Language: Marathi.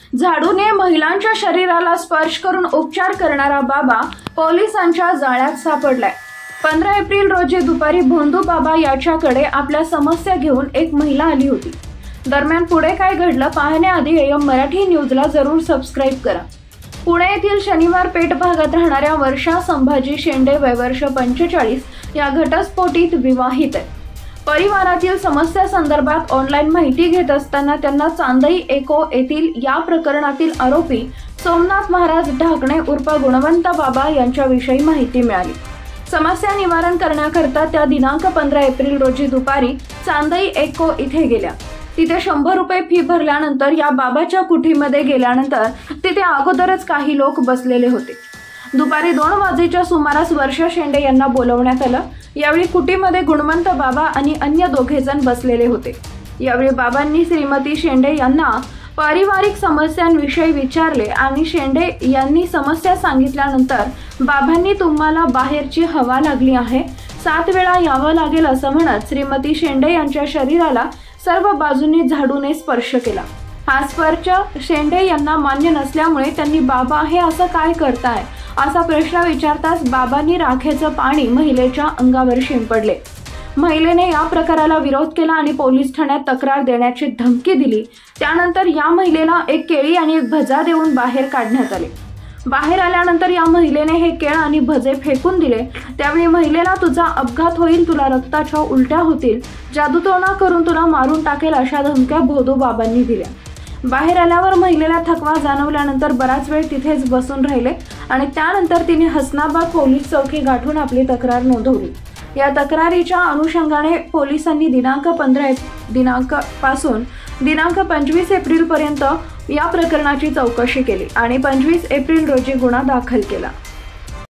झाडूने महिलांच्या शरीराला स्पर्श करून उपचार करणारा बाबा पोलिसांच्या जाळ्यात सापडलाय। 15 एप्रिल रोजी दुपारी भोंदू बाबा याच्याकडे आपल्या समस्या घेऊन एक महिला आली होती। दरम्यान पुढे काय घडलं पाहण्याआधी AM मराठी न्यूजला जरूर सबस्क्राईब करा। पुणे येथील शनिवार पेठ भागात राहणाऱ्या वर्षा संभाजी शेंडे वय वर्ष 45 या घटस्फोटित विवाहित आहे। परिवारातील समस्या संदर्भात ऑनलाईन माहिती घेत असताना त्यांना चांदई एको येथील या प्रकरणातील आरोपी सोमनाथ महाराज ढाकणे उर्फ गुणवंत बाबा यांच्याविषयी माहिती मिळाली। समस्या निवारण करण्याकरता त्या दिनांक 15 एप्रिल रोजी दुपारी चांदई एको इथे गेल्या। तिथे 100 रुपये फी भरल्यानंतर या बाबाच्या कुटीमध्ये गेल्यानंतर तिथे अगोदरच काही लोक बसलेले होते। दुपारी 2 वाजेच्या सुमारास वर्षा शेंडे यांना बोलवण्यात आलं। यावेळी कुटीमध्ये गुणवंत बाबा आणि अन्य 2 जण बसलेले होते। यावेळी बाबांनी श्रीमती शेंडे यांना पारिवारिक समस्यांविषयी विचारले आणि शेंडे यांनी समस्या सांगितल्यानंतर बाबांनी तुम्हाला बाहेरची हवा लागली आहे, 7 वेळा यावं लागेल असं म्हणत श्रीमती शेंडे यांच्या शरीराला सर्व बाजूंनी झाडूने स्पर्श केला। हा स्पर्श शेंडे यांना मान्य नसल्यामुळे त्यांनी बाबा हे असं काय करताय असा प्रश्न विचारताच बाबांनी राखेचं पाणी महिलेच्या अंगावर शिंपडले। महिलेने या प्रकाराला विरोध केला आणि पोलीस ठाण्यात तक्रार देण्याची धमकी दिली। त्यानंतर या महिलेला एक केळी आणि एक भजा देऊन बाहेर काढण्यात आले। बाहेर आल्यानंतर या महिलेने हे केळ आणि भजे फेकून दिले। त्यावेळी महिलेला तुझा अपघात होईल, तुला रक्ताच्या उलट्या होतील, जादूटोणा करून तुला मारून टाकेल अशा धमक्या भोदू बाबांनी दिल्या। बाहेर आल्यावर महिलेला थकवा जाणवल्यानंतर बराच वेळ तिथेच बसून राहिले आणि त्यानंतर तिने हसनाबाद पोलीस चौकी गाठून आपली तक्रार नोंदवली। या तक्रारीच्या अनुषंगाने पोलिसांनी दिनांक 15 पासून दिनांक 25 एप्रिल पर्यंत या प्रकरणाची चौकशी केली आणि 25 एप्रिल रोजी गुन्हा दाखल केला।